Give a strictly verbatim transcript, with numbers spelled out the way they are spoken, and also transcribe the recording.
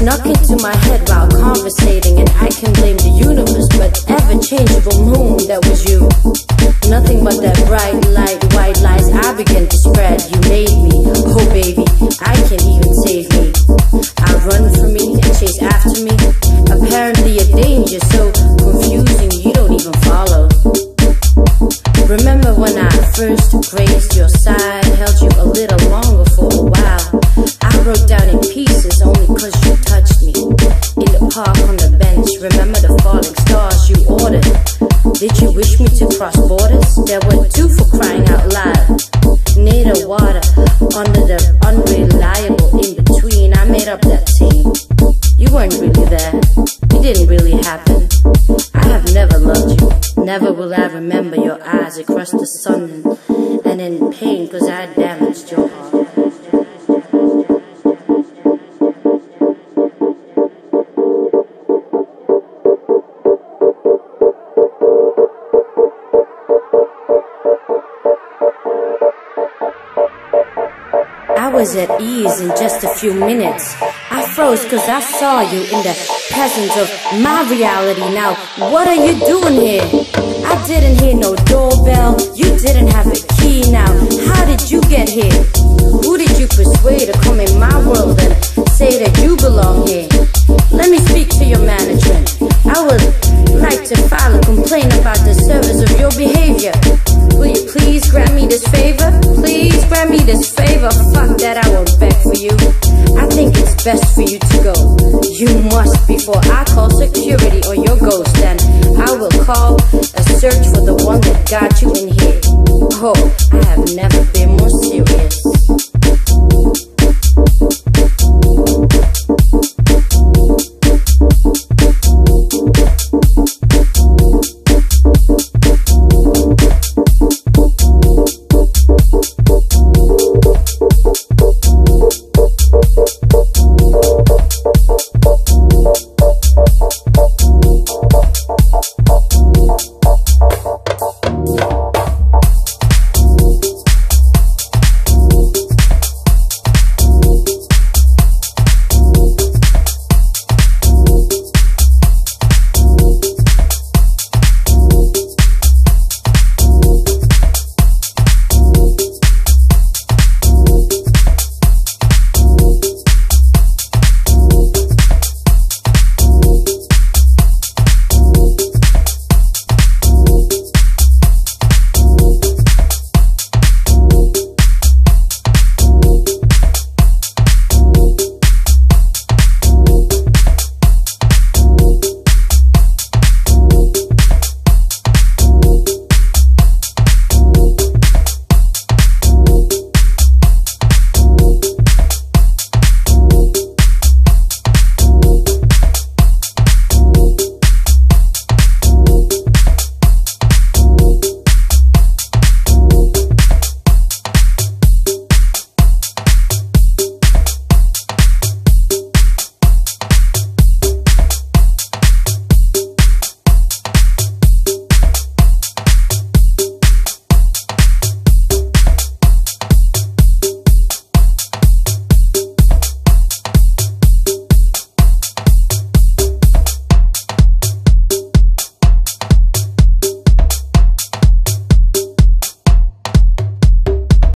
snuck into my head while conversating, and I can blame the universe, but ever-changeable moon, that was you. Nothing but that bright light, white lies I began to spread. You made me, oh baby, I can't even save me. I run from me and chase after me. Apparently a danger so confusing you don't even follow. Remember when I first graced your side, held you a little longer for a while. I broke down in pieces only cause you touched me. In the park on the bench, remember the falling stars you ordered. Did you wish me to cross borders? There were two for crying out loud. Near the water, under the unreliable in-between, I made up that scene. You weren't really there, it didn't really happen. I have never loved you. Never will I remember your eyes across the sun and, and in pain cause I damaged your heart. I was at ease in just a few minutes. I froze cause I saw you in the presence of my reality. Now, what are you doing here? I didn't hear no doorbell, you didn't have a key. Now, how did you get here? Who did you persuade to come in my world and say that you belong here? Let me speak to your management. I would like to file a complaint about the service of your behavior. Will you please grant me this favor? Please grant me this favor. Fuck that, I won't beg for you. I think it's best for you to go. You must before I call security or your ghost. And I will call a search for the one that got you in here. Oh, I have never been more serious.